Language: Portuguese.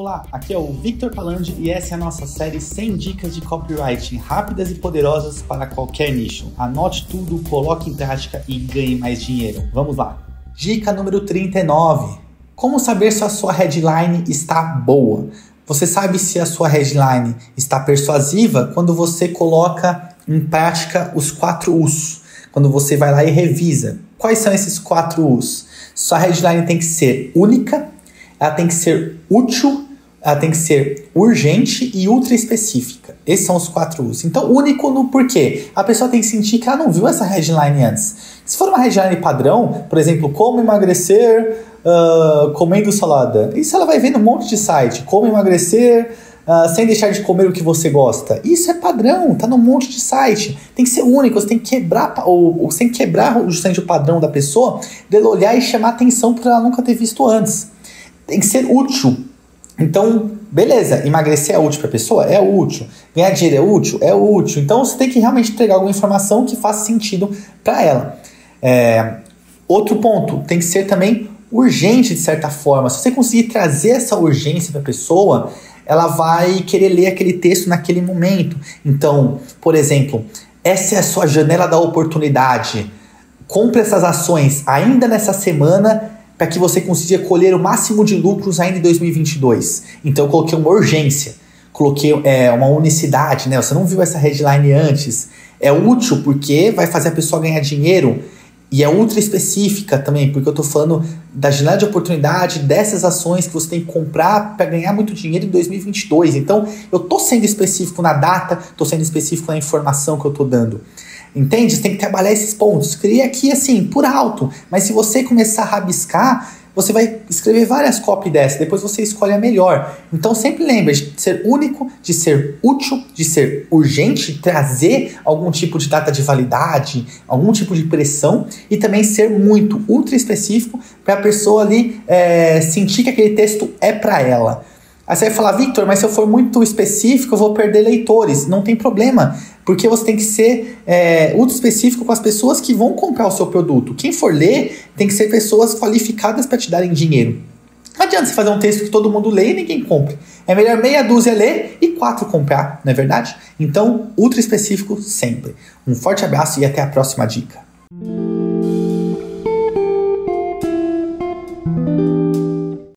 Olá, aqui é o Victor Palandi e essa é a nossa série 100 dicas de copywriting rápidas e poderosas para qualquer nicho. Anote tudo, coloque em prática e ganhe mais dinheiro. Vamos lá. Dica número 39. Como saber se a sua headline está boa? Você sabe se a sua headline está persuasiva quando você coloca em prática os 4 U's. Quando você vai lá e revisa. Quais são esses 4 U's? Sua headline tem que ser única, ela tem que ser útil, ela tem que ser urgente e ultra específica. Esses são os 4 U's. Então, único no porquê. A pessoa tem que sentir que ela não viu essa headline antes. Se for uma headline padrão, por exemplo, como emagrecer comendo salada. Isso ela vai ver num monte de site. Como emagrecer sem deixar de comer o que você gosta. Isso é padrão, tá num monte de site. Tem que ser único, você tem que quebrar justamente o padrão da pessoa, dele olhar e chamar atenção por ela nunca ter visto antes. Tem que ser útil. Então, beleza, emagrecer é útil para a pessoa? É útil. Ganhar dinheiro é útil? É útil. Então, você tem que realmente entregar alguma informação que faça sentido para ela. Outro ponto, tem que ser também urgente de certa forma. Se você conseguir trazer essa urgência para a pessoa, ela vai querer ler aquele texto naquele momento. Então, por exemplo, essa é a sua janela da oportunidade. Compre essas ações ainda nessa semana para que você consiga colher o máximo de lucros ainda em 2022. Então eu coloquei uma urgência, coloquei uma unicidade, né? Você não viu essa headline antes. É útil porque vai fazer a pessoa ganhar dinheiro e é ultra específica também, porque eu estou falando da janela de oportunidade dessas ações que você tem que comprar para ganhar muito dinheiro em 2022. Então eu estou sendo específico na data, estou sendo específico na informação que eu estou dando. Entende? Você tem que trabalhar esses pontos. Cria aqui assim, por alto. Mas se você começar a rabiscar, você vai escrever várias copy dessas. Depois você escolhe a melhor. Então sempre lembre de ser único, de ser útil, de ser urgente, trazer algum tipo de data de validade, algum tipo de pressão e também ser muito ultra específico para a pessoa ali sentir que aquele texto é para ela. Aí você vai falar, Victor, mas se eu for muito específico, eu vou perder leitores. Não tem problema, porque você tem que ser ultra específico com as pessoas que vão comprar o seu produto. Quem for ler, tem que ser pessoas qualificadas para te darem dinheiro. Não adianta você fazer um texto que todo mundo lê e ninguém compre. É melhor meia dúzia ler e 4 comprar, não é verdade? Então, ultra específico sempre. Um forte abraço e até a próxima dica.